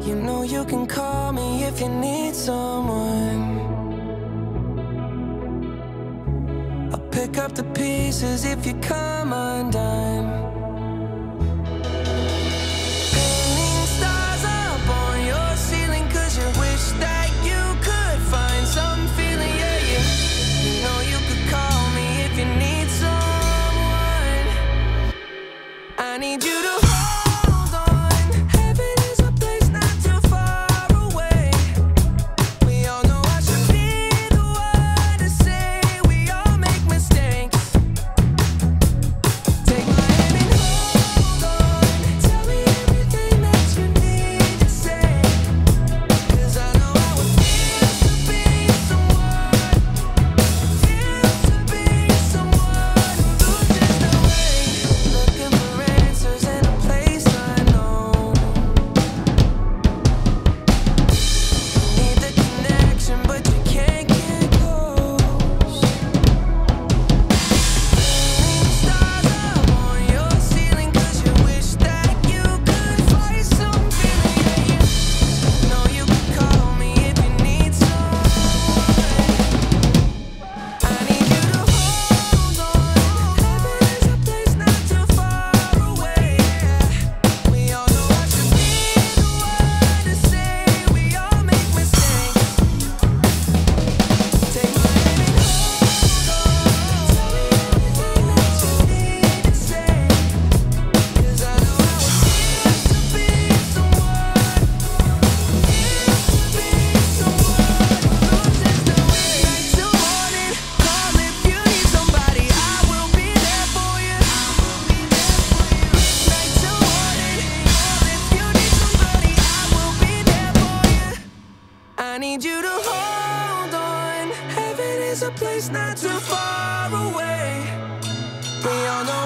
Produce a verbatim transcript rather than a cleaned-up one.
You know you can call me if you need someone. I'll pick up the pieces if you come undone. Painting stars up on your ceiling 'cause you wish that you could find some feeling. Yeah, you, you know you could call me if you need someone. I need you to hold on. Heaven is a place not too far away. We all know I should be the one to say we all make mistakes. Take my hand and hold on. Tell me everything that you need to say. 'Cause I know how it feels to be someone. Feels to be someone who loses their way. Looking for answers in a place unknown. Need the connection, but you can't get close. Painting stars up on your ceiling 'cause you wish that you could find some feeling. Yeah, you know you can call me if you need someone. I need you to hold on. Heaven is a place not too far away. We all know I should be the one to say we all make mistakes. Take my hand and hold on. Tell me everything that you need to say. 'Cause I know how it feels to be someone. Feels to be someone who loses their way. Night till morning, call if you need somebody. I will be there for you. Night till morning, call if you need somebody. I will be there for you. I need you to hold on. Heaven is a place not too far away. We all know